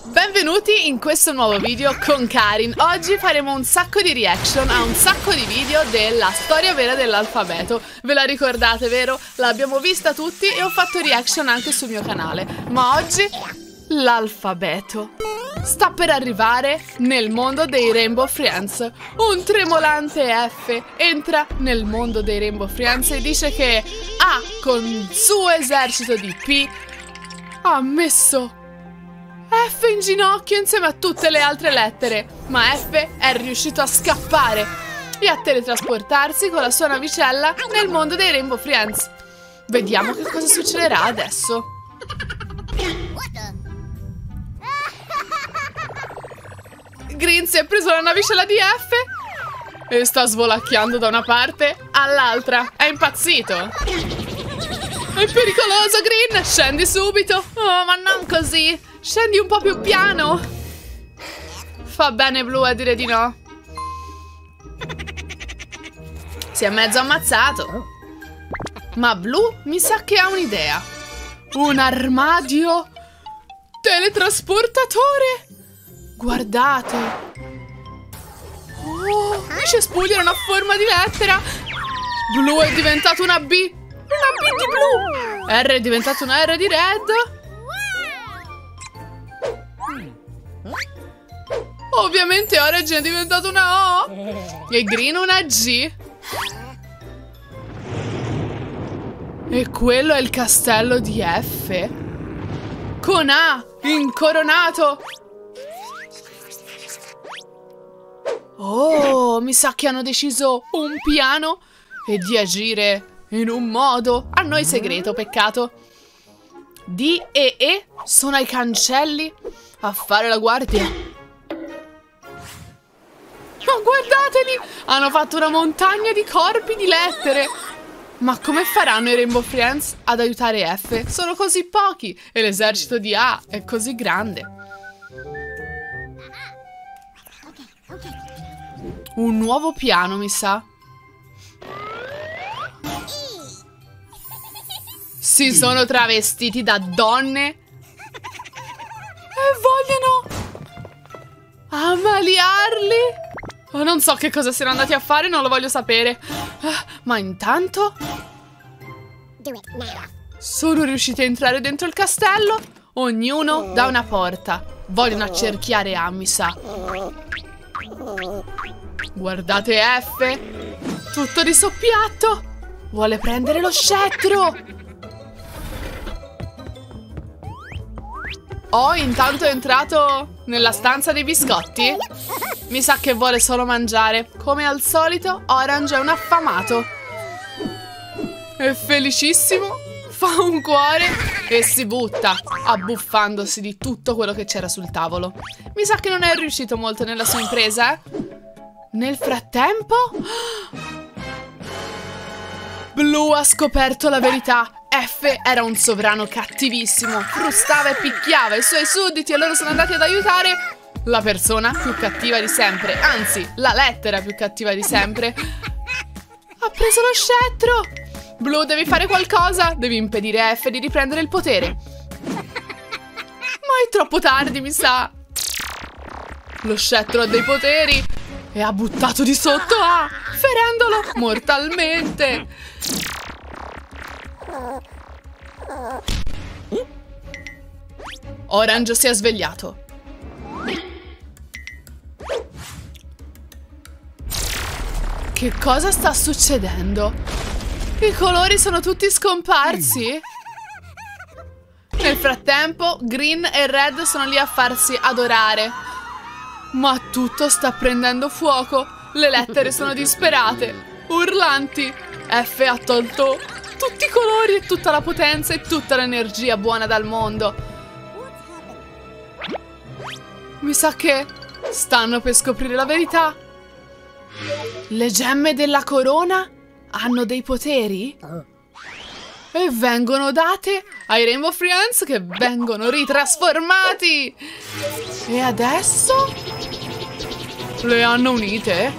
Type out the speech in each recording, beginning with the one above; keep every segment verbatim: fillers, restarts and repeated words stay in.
Benvenuti in questo nuovo video con Karin. Oggi faremo un sacco di reaction a un sacco di video della storia vera dell'alfabeto. Ve la ricordate, vero? L'abbiamo vista tutti e ho fatto reaction anche sul mio canale. Ma oggi l'alfabeto sta per arrivare nel mondo dei Rainbow Friends. Un tremolante F entra nel mondo dei Rainbow Friends e dice che A, con il suo esercito di P, ha messo F in ginocchio insieme a tutte le altre lettere, ma F è riuscito a scappare e a teletrasportarsi con la sua navicella nel mondo dei Rainbow Friends. Vediamo che cosa succederà adesso. Green si è preso la navicella di F e sta svolacchiando da una parte all'altra. È impazzito. È pericoloso, Green! Scendi subito! Oh, ma non così! Scendi un po' più piano! Fa bene Blue a dire di no. Si è mezzo ammazzato. Ma Blue mi sa che ha un'idea. Un armadio teletrasportatore! Guardate! Oh, i cespugli erano a forma di lettera! Blue è diventato una B! Una B di Blue! R è diventato una R di Red! Ovviamente Orange è diventato una O e Green una G. E quello è il castello di F con A incoronato. Oh, mi sa che hanno deciso un piano e di agire in un modo a noi segreto, peccato. D e E sono ai cancelli a fare la guardia. Ma guardateli! Hanno fatto una montagna di corpi di lettere! Ma come faranno i Rainbow Friends ad aiutare F? Sono così pochi e l'esercito di A è così grande. Un nuovo piano, mi sa. Si sono travestiti da donne e vogliono ammaliarli. Oh, non so che cosa siano andati a fare, non lo voglio sapere. Uh, ma intanto sono riusciti a entrare dentro il castello, ognuno da una porta. Vogliono accerchiare A, mi sa. Guardate F, tutto di soppiatto. Vuole prendere lo scettro. O intanto è entrato nella stanza dei biscotti. Mi sa che vuole solo mangiare. Come al solito, Orange è un affamato. È felicissimo, fa un cuore e si butta, abbuffandosi di tutto quello che c'era sul tavolo. Mi sa che non è riuscito molto nella sua impresa, eh? Nel frattempo, Blue ha scoperto la verità. F era un sovrano cattivissimo, frustava e picchiava i suoi sudditi e loro sono andati ad aiutare la persona più cattiva di sempre, anzi, la lettera più cattiva di sempre. Ha preso lo scettro! Blue, devi fare qualcosa, devi impedire a F di riprendere il potere. Ma è troppo tardi, mi sa. Lo scettro ha dei poteri e ha buttato di sotto A, ferendolo mortalmente. Orange si è svegliato. Che cosa sta succedendo? I colori sono tutti scomparsi? Nel frattempo, Green e Red sono lì a farsi adorare. Ma tutto sta prendendo fuoco. Le lettere sono disperate, urlanti. F ha tolto tutti i colori e tutta la potenza e tutta l'energia buona dal mondo. Mi sa che stanno per scoprire la verità. Le gemme della corona hanno dei poteri? E vengono date ai Rainbow Friends che vengono ritrasformati. E adesso le hanno unite?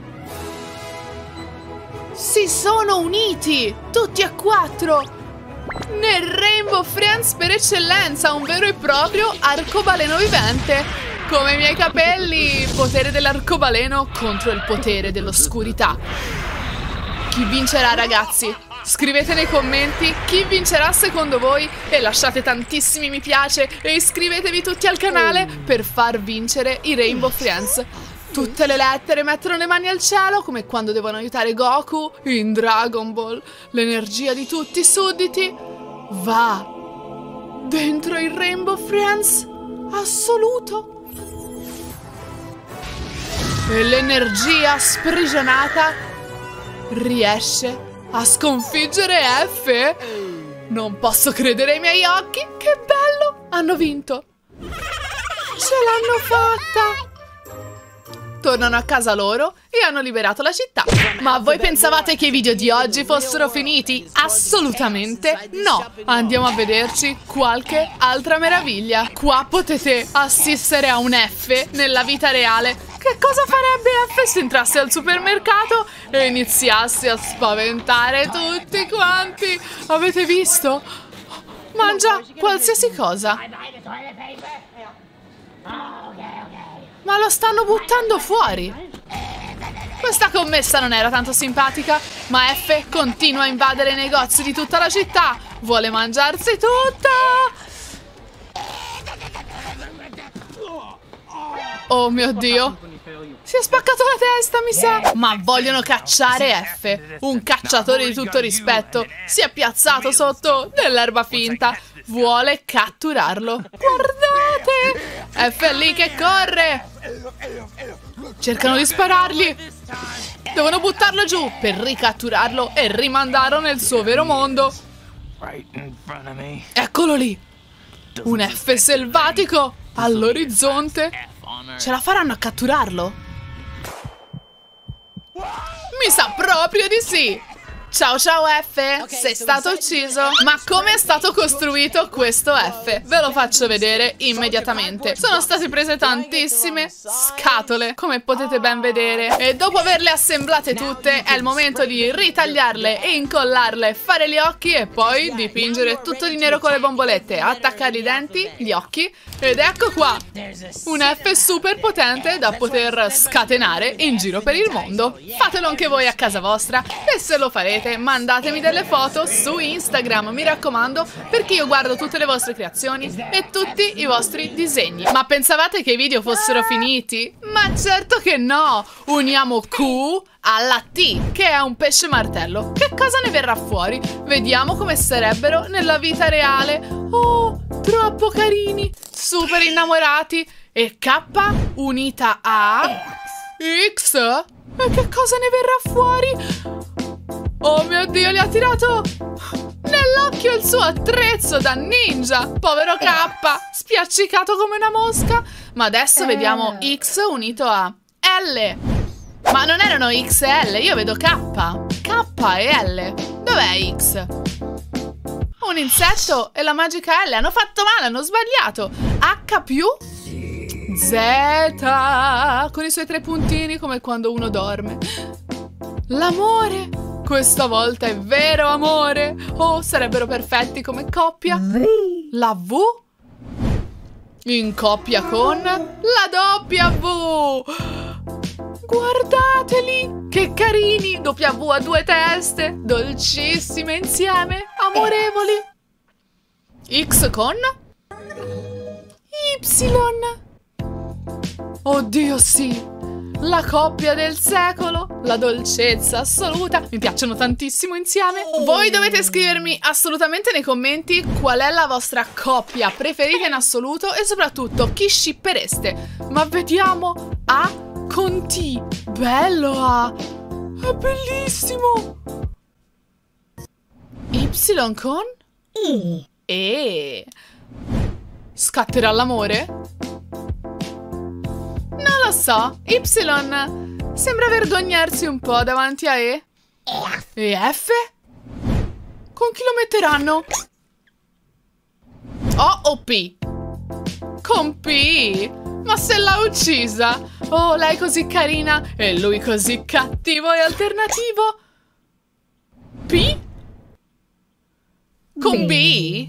Si sono uniti! Tutti e quattro! nel Rainbow Friends per eccellenza, un vero e proprio arcobaleno vivente. Come i miei capelli, potere dell'arcobaleno contro il potere dell'oscurità. Chi vincerà, ragazzi? Scrivete nei commenti chi vincerà secondo voi e lasciate tantissimi mi piace e iscrivetevi tutti al canale per far vincere i Rainbow Friends. Tutte le lettere mettono le mani al cielo come quando devono aiutare Goku in Dragon Ball. L'energia di tutti i sudditi va dentro il Rainbow Friends assoluto. E l'energia sprigionata riesce a sconfiggere F. Non posso credere ai miei occhi. Che bello! Hanno vinto. Ce l'hanno fatta. Tornano a casa loro e hanno liberato la città. Ma voi pensavate che i video di oggi fossero finiti? Assolutamente no! Andiamo a vederci qualche altra meraviglia. Qua potete assistere a un F nella vita reale. Che cosa farebbe F se entrasse al supermercato e iniziasse a spaventare tutti quanti? Avete visto? Mangia qualsiasi cosa. Ma lo stanno buttando fuori. Questa commessa non era tanto simpatica, ma F continua a invadere i negozi di tutta la città. Vuole mangiarsi tutto. Oh mio Dio. Si è spaccato la testa, mi sa. Ma vogliono cacciare F. Un cacciatore di tutto rispetto si è piazzato sotto dell'erba finta. Vuole catturarlo. Guardate! F è lì che corre. Cercano di sparargli. Devono buttarlo giù per ricatturarlo e rimandarlo nel suo vero mondo. Eccolo lì. Un F selvatico all'orizzonte. Ce la faranno a catturarlo? Mi sa proprio di sì. Ciao ciao F, sei stato ucciso. Ma come è stato costruito questo F? Ve lo faccio vedere immediatamente. Sono state prese tantissime scatole, come potete ben vedere. E dopo averle assemblate tutte è il momento di ritagliarle e incollarle, fare gli occhi e poi dipingere tutto di nero con le bombolette, attaccare i denti, gli occhi. Ed ecco qua, un F super potente da poter scatenare in giro per il mondo. Fatelo anche voi a casa vostra e se lo farete mandatemi delle foto su Instagram, mi raccomando, perché io guardo tutte le vostre creazioni e tutti i vostri disegni. Ma pensavate che i video fossero finiti? Ma certo che no! Uniamo Q alla T, che è un pesce martello. Che cosa ne verrà fuori? Vediamo come sarebbero nella vita reale. Oh, troppo carini, super innamorati. E K unita a X? E che cosa ne verrà fuori? Oh mio Dio, gli ha tirato nell'occhio il suo attrezzo da ninja. Povero K, spiaccicato come una mosca. Ma adesso vediamo X unito a L. Ma non erano X e L, io vedo K. K e L. Dov'è X? Un insetto e la magica L. Hanno fatto male, hanno sbagliato. H più Z, con i suoi tre puntini come quando uno dorme. L'amore. Questa volta è vero amore. Oh, sarebbero perfetti come coppia. La V in coppia con la W. Guardateli, che carini. W a due teste, dolcissime insieme, amorevoli. X con Y. Oddio sì, la coppia del secolo, la dolcezza assoluta. Mi piacciono tantissimo insieme. Voi dovete scrivermi assolutamente nei commenti qual è la vostra coppia preferita in assoluto e soprattutto chi shippereste. Ma vediamo A con T. Bello A, è bellissimo. Y con E. E. Scatterà l'amore? Non lo so, Y sembra vergognarsi un po' davanti a E. E F? Con chi lo metteranno? O o P? Con P? Ma se l'ha uccisa! Oh, lei così carina e lui così cattivo e alternativo. P? Con B?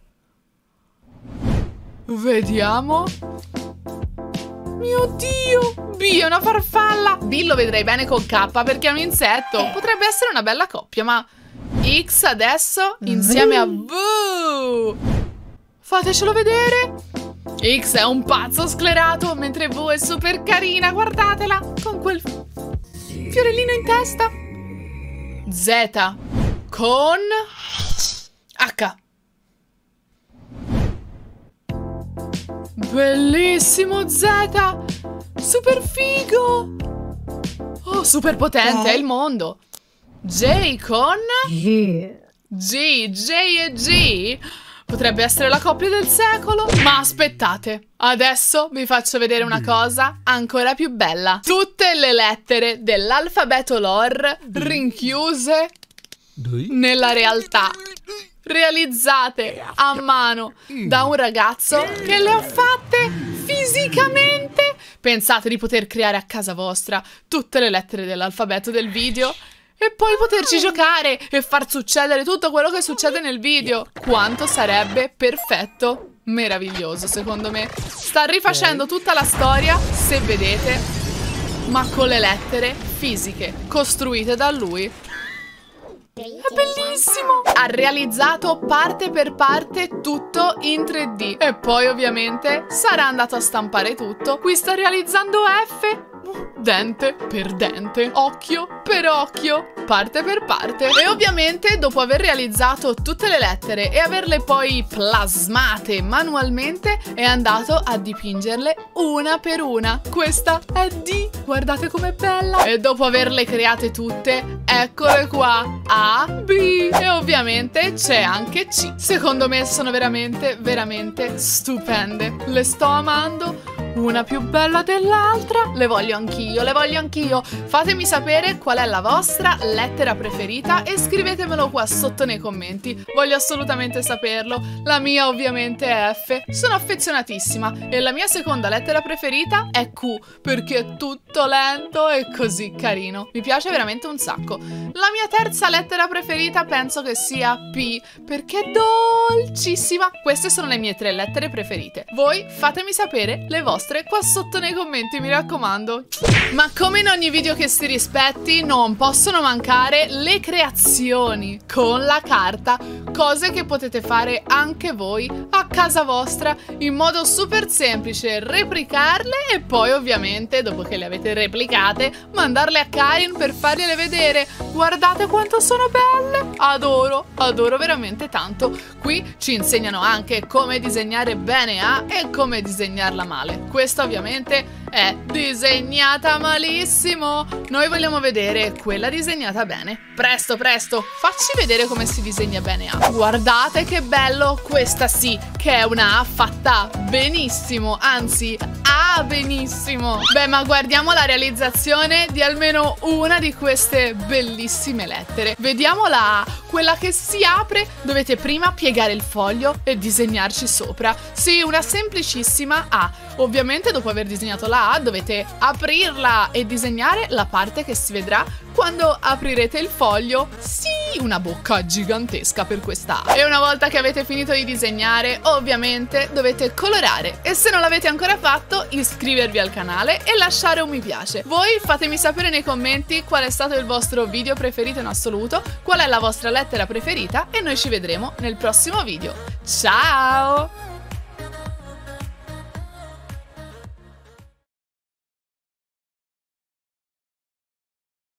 Vediamo. Mio Dio! B è una farfalla! B lo vedrei bene con K perché è un insetto. Potrebbe essere una bella coppia, ma X adesso insieme a V. Fatecelo vedere. X è un pazzo sclerato, mentre V è super carina, guardatela, con quel fiorellino in testa. Z con H. Bellissimo Z! Super figo! Oh, super potente, è il mondo. J con G, J e G. Potrebbe essere la coppia del secolo. Ma aspettate, adesso vi faccio vedere una cosa ancora più bella. Tutte le lettere dell'alfabeto lore rinchiuse nella realtà, realizzate a mano da un ragazzo che le ha fatte fisicamente. Pensate di poter creare a casa vostra tutte le lettere dell'alfabeto del video e poi poterci giocare e far succedere tutto quello che succede nel video. Quanto sarebbe perfetto, meraviglioso secondo me. Sta rifacendo tutta la storia, se vedete, ma con le lettere fisiche costruite da lui. È bellissimo! Ha realizzato parte per parte tutto in tre D e poi ovviamente sarà andato a stampare tutto. Qui sta realizzando F, dente per dente, occhio per occhio, parte per parte. E ovviamente dopo aver realizzato tutte le lettere e averle poi plasmate manualmente è andato a dipingerle una per una. Questa è D, guardate com'è bella. E dopo averle create tutte, eccole qua, A, B e ovviamente c'è anche C. Secondo me sono veramente, veramente stupende. Le sto amando. Una più bella dell'altra. Le voglio anch'io, le voglio anch'io. Fatemi sapere qual è la vostra lettera preferita e scrivetemelo qua sotto nei commenti. Voglio assolutamente saperlo. La mia ovviamente è F. Sono affezionatissima. E la mia seconda lettera preferita è Q, perché è tutto lento e così carino. Mi piace veramente un sacco. La mia terza lettera preferita penso che sia P, perché è dolcissima. Queste sono le mie tre lettere preferite. Voi fatemi sapere le vostre qua sotto nei commenti, mi raccomando. Ma come in ogni video che si rispetti, non possono mancare le creazioni con la carta, cose che potete fare anche voi a casa vostra in modo super semplice, replicarle e poi ovviamente dopo che le avete replicate mandarle a Karin per fargliele vedere. Guardate quanto sono belle, adoro, adoro veramente tanto. Qui ci insegnano anche come disegnare bene A e come disegnarla male. Questa ovviamente è disegnata malissimo. Noi vogliamo vedere quella disegnata bene. Presto, presto, facci vedere come si disegna bene A. Guardate che bello, questa sì che è una A fatta benissimo, anzi A benissimo. Beh, ma guardiamo la realizzazione di almeno una di queste bellissime lettere. Vediamo la A, quella che si apre. Dovete prima piegare il foglio e disegnarci sopra. Sì, una semplicissima A. Ovviamente dopo aver disegnato la A dovete aprirla e disegnare la parte che si vedrà quando aprirete il foglio. Sì, una bocca gigantesca per questa A. E una volta che avete finito di disegnare, ovviamente dovete colorare. E se non l'avete ancora fatto, iscrivervi al canale e lasciare un mi piace. Voi fatemi sapere nei commenti qual è stato il vostro video preferito in assoluto, qual è la vostra lettera preferita e noi ci vedremo nel prossimo video. Ciao!